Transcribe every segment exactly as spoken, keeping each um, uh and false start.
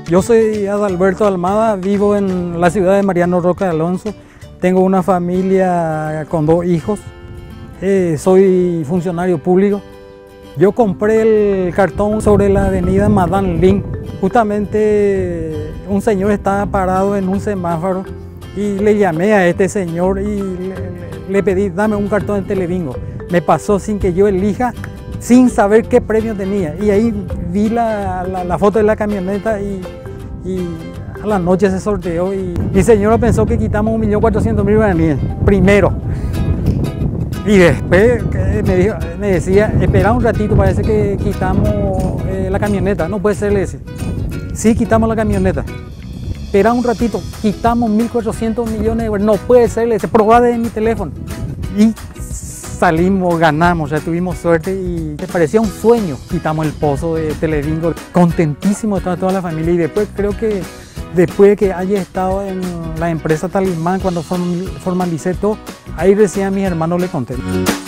Yo soy Adalberto Almada, vivo en la ciudad de Mariano Roca Alonso. Tengo una familia con dos hijos. Eh, soy funcionario público. Yo compré el cartón sobre la avenida Madame Lin. Justamente un señor estaba parado en un semáforo y le llamé a este señor y le, le pedí, dame un cartón de Telebingo. Me pasó sin que yo elija, sin saber qué premio tenía. Y ahí vi la, la, la foto de la camioneta y, y a la noche se sorteó. Y mi señora pensó que quitamos un millón cuatrocientos mil guaraníes, primero. Y después me, dijo, me decía, espera un ratito, parece que quitamos eh, la camioneta. No puede ser, le decía. Sí, quitamos la camioneta. Espera un ratito, quitamos mil cuatrocientos millones de euros. No puede ser, le decía, probá desde mi teléfono. Y salimos, ganamos, ya tuvimos suerte y me parecía un sueño. Quitamos el pozo de Telebingo. Contentísimo estaba toda la familia. Y después creo que después de que haya estado en la empresa Talismán, cuando formalicé todo, ahí recién a mis hermanos le conté.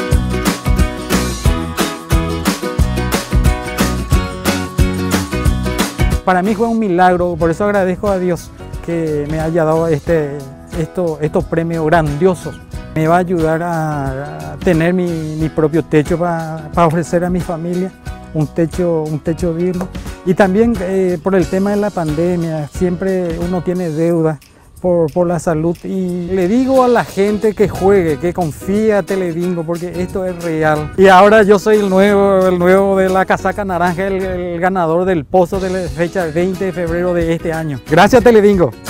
Para mí fue un milagro, por eso agradezco a Dios que me haya dado este, esto, estos premios grandiosos. Me va a ayudar a, a tener mi, mi propio techo para, para ofrecer a mi familia, un techo, un techo digno. Y también eh, por el tema de la pandemia, siempre uno tiene deuda por, por la salud. Y le digo a la gente que juegue, que confíe a Telebingo, porque esto es real. Y ahora yo soy el nuevo, el nuevo de la casaca naranja, el, el ganador del pozo de la fecha veinte de febrero de este año. Gracias, Telebingo.